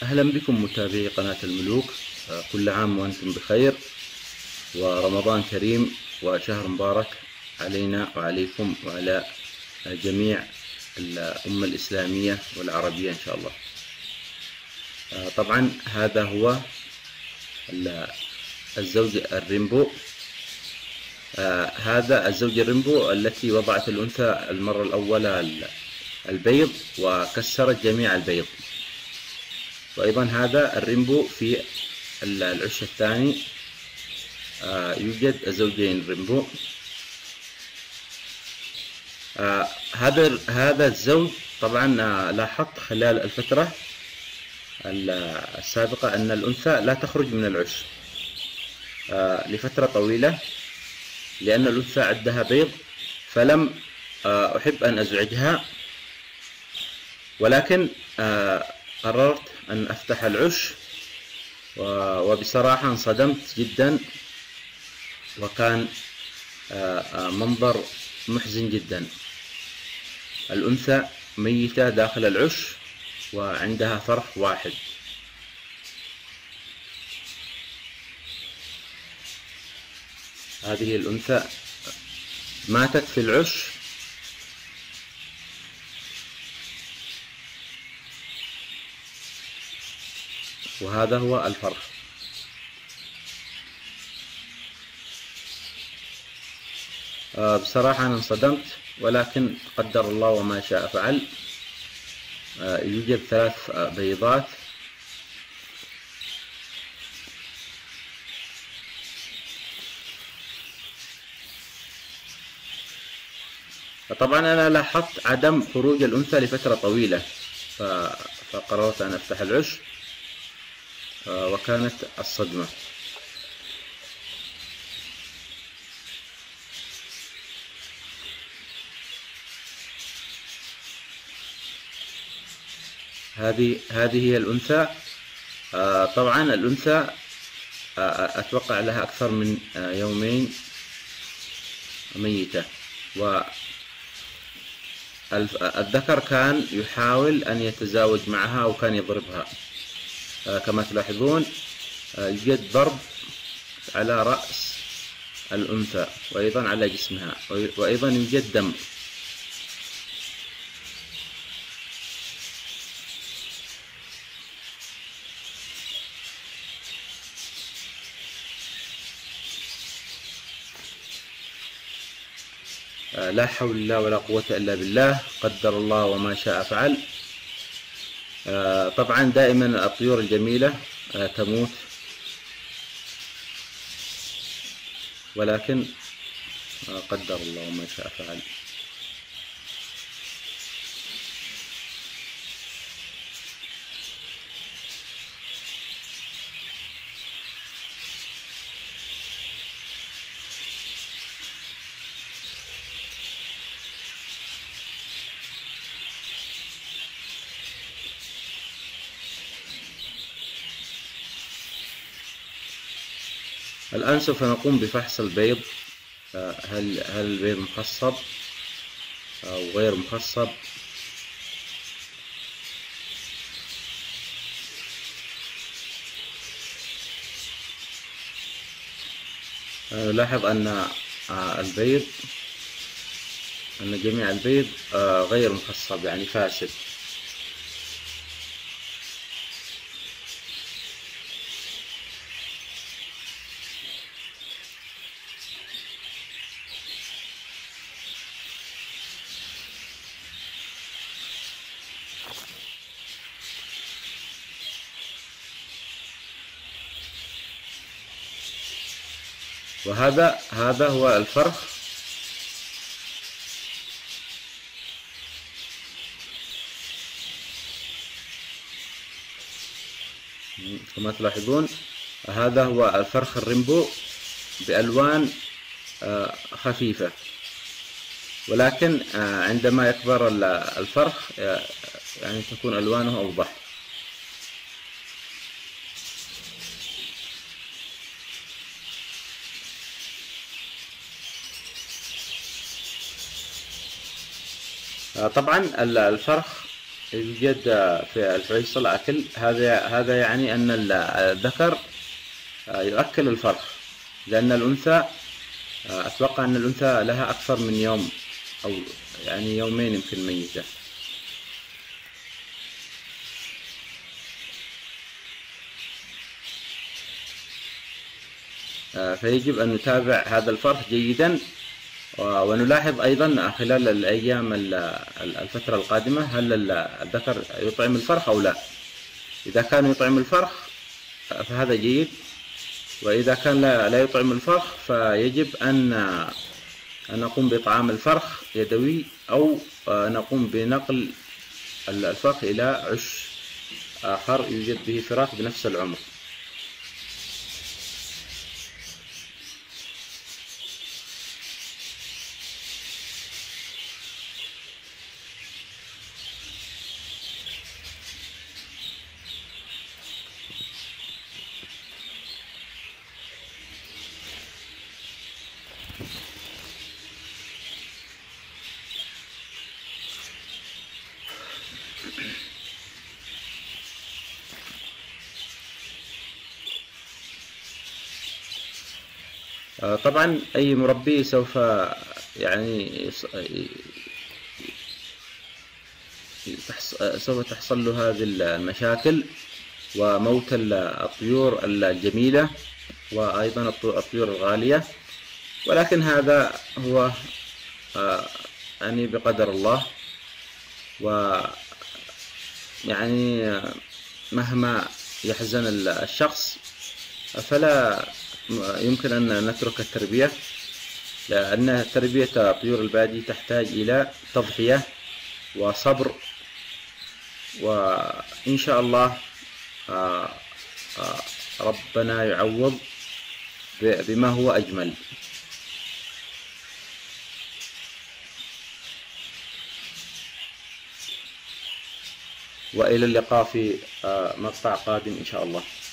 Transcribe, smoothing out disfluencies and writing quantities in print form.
أهلا بكم متابعي قناة الملوك. كل عام وأنتم بخير، ورمضان كريم وشهر مبارك علينا وعليكم وعلى جميع الأمة الإسلامية والعربية إن شاء الله. طبعا هذا هو الزوج الريمبو. هذا الزوج الريمبو التي وضعت الأنثى المرة الأولى البيض وكسرت جميع البيض، وأيضا هذا الريمبو في العش الثاني. يوجد زوجين ريمبو. هذا الزوج طبعا لاحظت خلال الفترة السابقة أن الأنثى لا تخرج من العش لفترة طويلة، لأن الأنثى عندها بيض، فلم أحب أن أزعجها، ولكن قررت أن أفتح العش، وبصراحة انصدمت جدا، وكان منظر محزن جدا. الأنثى ميتة داخل العش وعندها فرخ واحد. هذه الأنثى ماتت في العش، وهذا هو الفرخ. بصراحة أنا انصدمت، ولكن قدر الله وما شاء فعل. يوجد 3 بيضات. طبعا أنا لاحظت عدم خروج الأنثى لفترة طويلة، فقررت أن أفتح العش، وكانت الصدمة. هذه هي الأنثى. طبعا الأنثى أتوقع لها أكثر من يومين ميتة، والذكر كان يحاول أن يتزاوج معها وكان يضربها. كما تلاحظون يوجد ضرب على رأس الأنثى وأيضا على جسمها، وأيضا يوجد دم. لا حول الله ولا قوة إلا بالله، قدر الله وما شاء فعل. طبعا دائما الطيور الجميلة تموت، ولكن قدر الله وما شاء فعل. الآن سوف نقوم بفحص البيض. هل البيض مخصب أو غير مخصب؟ نلاحظ أن جميع البيض غير مخصب، يعني فاسد. وهذا هو الفرخ. كما تلاحظون هذا هو الفرخ الريمبو بألوان خفيفة، ولكن عندما يكبر الفرخ يعني تكون ألوانه أوضح. طبعا الفرخ يوجد في الحويصلة أكل، هذا يعني أن الذكر يؤكل الفرخ، لأن الأنثى أتوقع أن الأنثى لها أكثر من يوم، أو يعني يومين يمكن ميتة. فيجب أن نتابع هذا الفرخ جيدا، ونلاحظ أيضا خلال الأيام الفترة القادمة هل الذكر يطعم الفرخ أو لا. إذا كان يطعم الفرخ فهذا جيد، وإذا كان لا يطعم الفرخ فيجب أن نقوم بإطعام الفرخ يدوي، أو نقوم بنقل الفرخ إلى عش آخر يوجد به فراخ بنفس العمر. طبعا أي مربي سوف يعني سوف تحصل له هذه المشاكل وموت الطيور الجميلة وأيضا الطيور الغالية، ولكن هذا هو يعني بقدر الله. ويعني مهما يحزن الشخص فلا يمكن أن نترك التربية، لأن تربية طيور البادية تحتاج إلى تضحية وصبر، وإن شاء الله ربنا يعوض بما هو أجمل. وإلى اللقاء في مقطع قادم إن شاء الله.